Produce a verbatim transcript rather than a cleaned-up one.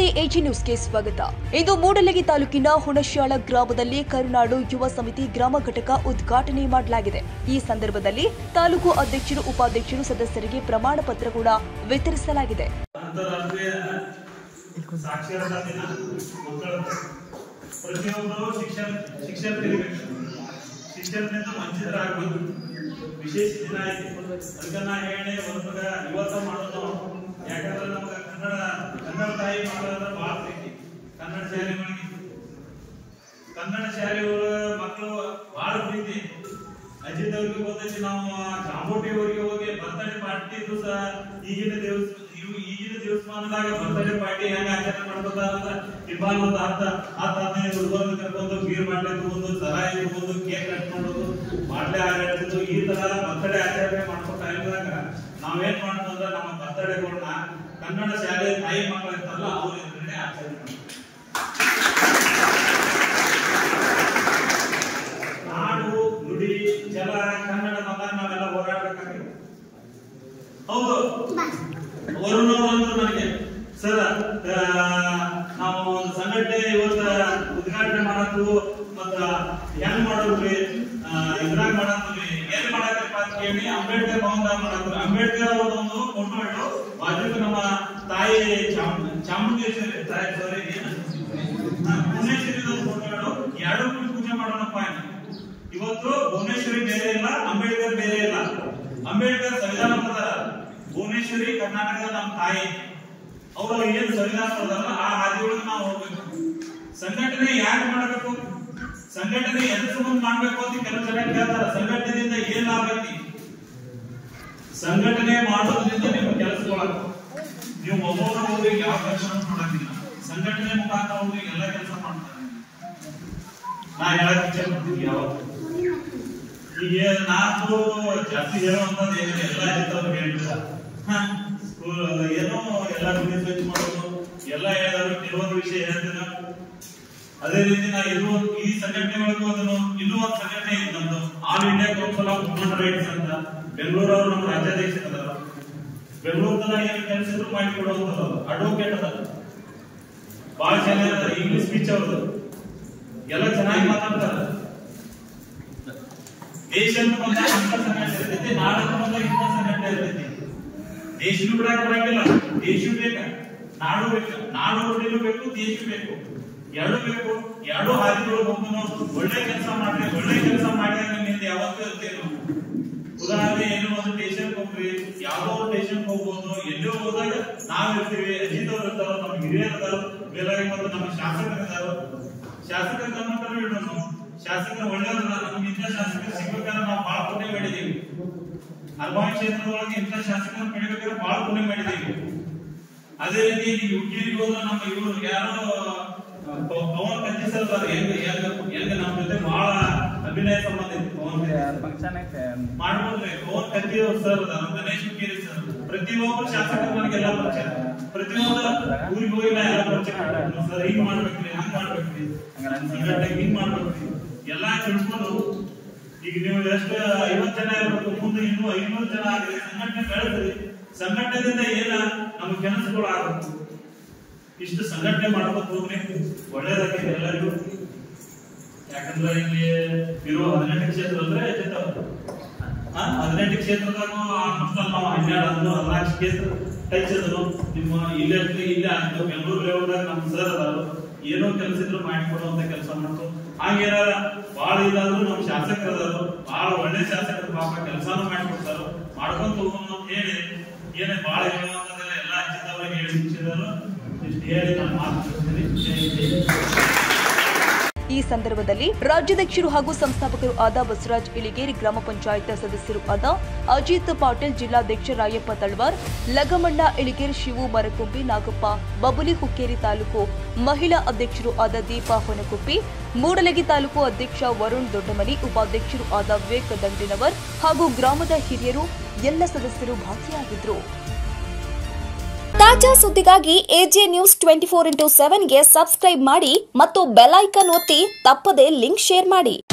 ನಮಸ್ತೆ ಎಜಿ ನ್ಯೂಸ್ಗೆ ಸ್ವಾಗತ. ಇಂದು ಮೂಡಲಗಿ ತಾಲೂಕಿನ ಹುಣಶ್ಯಾಳ ಗ್ರಾಮದಲ್ಲಿ ಕರುನಾಡು ಯುವ ಸಮಿತಿ ಗ್ರಾಮ ಘಟಕ ಉದ್ಘಾಟನೆ ಮಾಡಲಾಗಿದೆ. ಈ ಸಂದರ್ಭದಲ್ಲಿ ತಾಲೂಕು ಅಧ್ಯಕ್ಷರು, ಉಪಾಧ್ಯಕ್ಷರು, ಸದಸ್ಯರಿಗೆ ಪ್ರಮಾಣ ಪತ್ರ ಕೂಡ ವಿತರಿಸಲಾಗಿದೆ. ಪ್ರತಿಯೊಬ್ಬರು ಶಿಕ್ಷಣ ಶಿಕ್ಷಣ ತೆಗಿಬೇಕು, ಶಿಕ್ಷಣದಿಂದ ವಂಚಿತರಾಗಬೇಕು. ವಿಶೇಷ ದಿನ ಐತಿ, ಅದಕ್ಕೆ ನಾ ಹೇಳಿ ಹೊರಗ ಇವತ್ತ ಮಾಡೋದು. ಯಾಕಂದ್ರೆ ನಮ್ಗೆ ಕನ್ನಡ ಕನ್ನಡ ತಾಯಿ ಮಾಡೋದ್ರ ಬಹಳ ಪ್ರೀತಿ. ಕನ್ನಡ ಶಾಲೆಗಳಿಗೆ ಕನ್ನಡ ಶಾಲೆಗಳ ಮಕ್ಕಳು ಬಹಳ ಪ್ರೀತಿ. ಅಜಿತ್ ಅವ್ರಿಗೆ ಗೊತ್ತೈತಿ, ನಾವು ಚಾಮುಂಡಿ ಊರಿಗೆ ಹೋಗಿ ಬರ್ತಡೇ ಪಾರ್ಟಿ ದಿವಸ ಈಗಿನ ದಿವಸ ಈಗಿನ ದಿವಸಮಾನದಾಗ ಬರ್ತಡೇ ಪಾರ್ಟಿ ಹೆಂಗ ಆಚರಣೆ ಮಾಡ್ಕೋತಾರ ಅಂದ್ರೆ ಇಬ್ಬಾಲ್ ಒಂದು ಹತ್ತ ಹತ್ತು ಹದಿನೈದು ಹುಡುಗರನ್ನ ಕರ್ಕೊಂಡು ಬೀರ್ ಮಾಡ್ಲೆ ತಗೊಂಡು ಸರಾಯಿ ತಗೊಂಡು ಕೇಕ್ ಕಟ್ಕೊಂಡು ಮಾಡ್ಲೆ ಆಡಾಡ್ತಿದ್ದು. ಈ ತರ ಬರ್ತಡೇ ಆಚರಣೆ ಮಾಡ್ಕೋ ಟೈಮ್ದಾಗ ನಾವೇನ್ ಮಾಡೋದು ಅಂದ್ರೆ ನಮ್ಮ ಬರ್ತಡೇಗಳನ್ನ ಕನ್ನಡ ಶಾಲೆ ತಾಯಿ ಮಕ್ಕಳು ಇರ್ತಾರಲ್ಲ ಅವ್ರ ಎದುರುಗಡೆ ಆಚರಣೆ ಮಾಡ್ತೀವಿ. ನಾಡು ನುಡಿ ಜಲ ಕನ್ನಡ ಬಂದಾಗ ನಾವೆಲ್ಲ ಹೋರಾಡಬೇಕಾಗಿದೆ. ಹೌದು, ವರುಣ ಅವರು ನನಗೆ ಸರ್ ನಾವು ಒಂದು ಸಂಘಟನೆ ಇವತ್ತ ಉದ್ಘಾಟನೆ ಮಾಡತ್ತು ಮತ್ತ ಹೆಂಗ್ ಮಾಡೋದ್ರಿ, ಇದ್ರಾಗ ಮಾಡತ್ರಿ, ಏನ್ ಮಾಡತ್ತಪ್ಪ ಅಂತ ಕೇಳಿ ಅಂಬೇಡ್ಕರ್ ಭವನದಾಗ ಮಾಡತ್ರಿ. ಅಂಬೇಡ್ಕರ್ ಅವರೊಂದು ಫೋಟೋ ಇಟ್ಟು ಬಾಜುಕ ನಮ್ಮ ತಾಯಿ ಚಾಮುಂಡೇಶ್ವರಿ ತಾಯಿ ಸಾರಿ ಭುವನೇಶ್ವರಿ ಫೋಟೋ ಇಟ್ಟು ಎರಡು ಕೂಡಿ ಪೂಜೆ ಮಾಡೋಣಪ್ಪ. ಇವತ್ತು ಭುವನೇಶ್ವರಿ ಬೇರೆ ಇಲ್ಲ, ಅಂಬೇಡ್ಕರ್ ಬೇರೆ ಇಲ್ಲ. ಅಂಬೇಡ್ಕರ್ ಸಂವಿಧಾನ ಪ್ರಕಾರ, ಭುವನೇಶ್ವರಿ ಕರ್ನಾಟಕದ ನಮ್ಮ ತಾಯಿ. ಅವರು ಏನ್ ಸಂವಿಧಾನ ಪ್ರಕಾರ ಆ ಹಾದಿಯೊಳಗೆ ನಾವು ಹೋಗ್ಬೇಕು. ಸಂಘಟನೆ ಯಾಕೆ ಮಾಡಬೇಕು, ಸಂಘಟನೆ ಎದ್ರ ಸಂಬಂಧ ಮಾಡ್ಬೇಕು ಅಂತ ಕೆಲವು ಜನ ಕೇಳ್ತಾರ. ಸಂಘಟನೆಯಿಂದ ಏನ್ ಲಾಭ ಐತಿ? ಸಂಘಟನೆ ಮಾಡೋದ್ರಿಂದ ನಿಮ್ಮ ಕೆಲಸಗಳು ನೀವು ಒಬ್ಬೊಬ್ಬರ ಹೋಗಿ ಯಾವ ಕೆಲಸ ಮಾಡೋದಿಲ್ಲ, ಸಂಘಟನೆ ಮುಖಾಂತರ ಹೋಗಿ ಎಲ್ಲ ಕೆಲಸ ಮಾಡ್ತಾರೆ. ನಾ ಹೇಳಕ್ ಇಚ್ಛೆ ಪಡ್ತೀನಿ, ಯಾವತ್ತು ಈಗ ನಾನು ಜಾಸ್ತಿ ಹೇಳುವಂತದ್ದು ಏನಿದೆ ಎಲ್ಲ ಇರ್ತವ್ರು ಹೇಳಿಲ್ಲ. ಸ್ಕೂಲ್ ಏನೋ ಎಲ್ಲ ಸ್ವಚ್ಛ ಮಾಡೋದು ಎಲ್ಲ ಹೇಳಿದ್ರು, ಕೆಲವೊಂದು ವಿಷಯ ಹೇಳ್ತಿದ್ರು. ಅದೇ ರೀತಿ ನಾ ಇದು ಈ ಸಂಘಟನೆ ಒಳಗೂ ಅದನ್ನು ಇನ್ನೂ ಒಂದು ಸಂಘಟನೆ ಇದೆ ನಮ್ದು, all India council of human rights ಅಂತ. ಬೆಂಗಳೂರು ಅವರು ನಮ್ಮ ರಾಜ್ಯಾಧ್ಯಕ್ಷರಾದ ಬೆಂಗಳೂರು ಏನು ಕೆಲಸ ಇದ್ರು ಮಾಡಿಕೊಡುವಂತದ್ದು. ಅಡ್ವೊಕೇಟ್ ಅದ, ಬಹಳ ಚೆನ್ನಾಗಿ ಇಂಗ್ಲಿಷ್ ಸ್ಪೀಚ್ ಅವ್ರದ್ದು, ಎಲ್ಲ ಚೆನ್ನಾಗಿ ಮಾತಾಡ್ತಾರೆ. ದೇಶ ಅಂತ ಬಂದಾಗ ಇಂಥ ಸಂಘಟನೆ ಇರ್ತೈತಿ, ನಾಡನ್ನು ಬಂದಾಗ ಇಂಥ ಸಂಘಟನೆ ಇರ್ತೈತಿ. ದೇಶನು ಬಿಡಾಕ ಬರಂಗಿಲ್ಲ, ದೇಶ ಬೇಕ, ನಾಡು ಬೇಕು, ನಾಡು ನುಡಿನೂ ಬೇಕು, ದೇಶ ಬೇಕು, ಎರಡು ಬೇಕು. ಎರಡು ಹಾದಿಗಳು ಹೋಗೋನು ಒಳ್ಳೆ ಕೆಲಸ ಮಾಡ್ರಿ, ಒಳ್ಳೆ ಕೆಲಸ ಮಾಡಿದಾಗ ನಿಮ್ಮಿಂದ ಯಾವತ್ತೂ ಇರ್ತೇನು. ಉದಾಹರಣೆ ಏನು, ಒಂದು ಸ್ಟೇಷನ್ ಹೋಗ್ರಿ, ಯಾವ್ದೋ ಒಂದು ಸ್ಟೇಷನ್ ಹೋಗ್ಬೋದು, ಎಲ್ಲೋ ಹೋದಾಗ ನಾವ್ ಇರ್ತೀವಿ, ಅಜಿತ್ ಅವ್ರು ಇರ್ತಾರೋ, ನಮ್ಮ ಹಿರಿಯರು ಇರ್ತಾರೋ, ಮೇಲಾಗಿ ಮತ್ತು ನಮ್ಮ ಶಾಸಕರು ಇರ್ತಾರೋ. ಶಾಸಕರ ಗಮನಕ್ಕೂ ಇಡೋಣ, ಶಾಸಕರು ಒಳ್ಳೆಯವ್ರ, ನಮ್ಗೆ ಇಂಥ ಶಾಸಕರು ಸಿಗ್ಬೇಕಾದ್ರೆ ನಾವು ಬಹಳ ಪುಣ್ಯ ಮಾಡಿದೀವಿ. ಅರ್ಬಾನ್ ಕ್ಷೇತ್ರದೊಳಗೆ ಇಂಥ ಶಾಸಕರು ಪಡಿಬೇಕಾದ್ರೆ ಬಹಳ ಪುಣ್ಯ ಮಾಡಿದೀವಿ. ಅದೇ ರೀತಿ ಯುಟಿಗೆ ಹೋದ್ರೆ ನಮ್ಮ ಇವರು ಯಾರೋ ಪವನ್ ಕತ್ತಿ ಸರ್ ಹೆಂಗ ಹೆಂಗ ನಮ್ಮ ಜೊತೆ ಬಹಳ ಅಭಿನಯ ಸಂಬಂಧ ಇತ್ತು. ಪವನ್ ಮಾಡ್ಬೋದ್ರಿ, ಪವನ್ ಕತ್ತಿ ಸರ್ ಅದಾರ, ಗಣೇಶ್ ಹುಕ್ಕೇರಿ ಸರ್, ಪ್ರತಿಯೊಬ್ಬರು ಶಾಸಕರು ನನಗೆಲ್ಲ ಪರಿಚಯ. ಪ್ರತಿಯೊಂದು ಊರಿಗೆ ಹೋಗಿ ನಾ ಎಲ್ಲ ಪರಿಚಯ ಸರ್, ಹಿಂಗ್ ಮಾಡ್ಬೇಕ್ರಿ, ಹಂಗ್ ಮಾಡ್ಬೇಕ್ರಿ, ಹಿಂಗ್ ಮಾಡ್ಬೇಕ್ರಿ ಎಲ್ಲಾ ತಿಳ್ಕೊಂಡು. ಈಗ ನೀವು ಎಷ್ಟು ಐವತ್ತು ಜನ ಇರ್ಬೇಕು, ಮುಂದೆ ಇನ್ನೂ ಐನೂರು ಜನ ಆಗ್ರಿ, ಸಂಘಟನೆ ಬೆಳೆದ್ರಿ. ಸಂಘಟನೆಯಿಂದ ಏನ ನಮ್ಮ ಕೆಲಸಗಳು ಆಗುತ್ತೆ. ಇಷ್ಟು ಸಂಘಟನೆ ಮಾಡ್ಬೇಕು ಹೋಗ್ರಿ, ಒಳ್ಳೇದಾಗಿದೆ ಎಲ್ಲರಿಗೂ. ಯಾಕಂದ್ರೆ ಇಲ್ಲಿ ಇರೋ ಹದಿನೆಂಟು ಕ್ಷೇತ್ರ ಅಂದ್ರೆ ಹದಿನೆಂಟು ಕ್ಷೇತ್ರದಾಗ ನಾವು ಹನ್ನೆರಡು ಹದಿಮೂರು ಹದಿನಾಲ್ಕು ಕ್ಷೇತ್ರ ಟಚ್ ಅದನ್ನು ನಿಮ್ಮ ಇಲ್ಲೇ ಇಲ್ಲೇ ಆಗ್ತದೆ. ಬೆಂಗಳೂರು ಲೆವೆಲ್ದಾಗ ನಮ್ಮ ಸರ್ ಅದಾರು, ಏನೋ ಕೆಲಸ ಇದ್ರು ಮಾಡಿಕೊಡುವಂತ ಕೆಲಸ ಮಾಡ್ತು. ಹಾಗೇನಾರ ಬಹಳ ಇದಾದ್ರು ನಮ್ಮ ಶಾಸಕರು ಅದಾರು, ಬಹಳ ಒಳ್ಳೆ ಶಾಸಕರು, ಪಾಪ ಕೆಲಸಾನು ಮಾಡಿಕೊಡ್ತಾರು, ಮಾಡ್ಕೊಂತ ಹೋಗೋಣ ಅಂತ ಹೇಳಿ ಏನೇ ಬಹಳ ಹೇಳುವಂತದೆಲ್ಲ ಎಲ್ಲ ಹಚ್ಚಿದವ್ರಿಗೆ ಹೇಳಿ ಶಿಕ್ಷಕರು ಇಷ್ಟು ಹೇಳಿ ನಾನು ಮಾತನಾಡ್ತೀನಿ. ಈ ಸಂದರ್ಭದಲ್ಲಿ ರಾಜ್ಯಾಧ್ಯಕ್ಷರು ಹಾಗೂ ಸಂಸ್ಥಾಪಕರು ಆದ ಬಸವರಾಜ್ ಇಳಿಗೇರಿ, ಗ್ರಾಮ ಪಂಚಾಯತ್ ಸದಸ್ಯರು ಆದ ಅಜಿತ್ ಪಾಟೀಲ್, ಜಿಲ್ಲಾಧ್ಯಕ್ಷ ರಾಯಪ್ಪ ತಳವಾರ್, ಲಗಮಣ್ಣ ಇಳಿಗೇರಿ, ಶಿವು ಮರಕುಂಬಿ, ನಾಗಪ್ಪ ಬಬುಲಿ, ಹುಕ್ಕೇರಿ ತಾಲೂಕು ಮಹಿಳಾ ಅಧ್ಯಕ್ಷರು ಆದ ದೀಪಾ ಹೊನಕುಪ್ಪಿ, ಮೂಡಲಗಿ ತಾಲೂಕು ಅಧ್ಯಕ್ಷ ವರುಣ್ ದೊಡ್ಡಮನಿ, ಉಪಾಧ್ಯಕ್ಷರು ಆದ ವಿವೇಕ್ ದಂಡಿನವರ್ ಹಾಗೂ ಗ್ರಾಮದ ಹಿರಿಯರು ಎಲ್ಲ ಸದಸ್ಯರು ಭಾಗಿಯಾಗಿದ್ದರು. ತಾಜಾ ಸುದ್ದಿಗಾಗಿ AJ news twenty four into ಸೆವೆನ್ಗೆ ಸಬ್ಸ್ಕ್ರೈಬ್ ಮಾಡಿ ಮತ್ತು ಬೆಲ್ ಐಕಾನ್ ಒತ್ತಿ ತಪ್ಪದೇ ಲಿಂಕ್ ಶೇರ್ ಮಾಡಿ.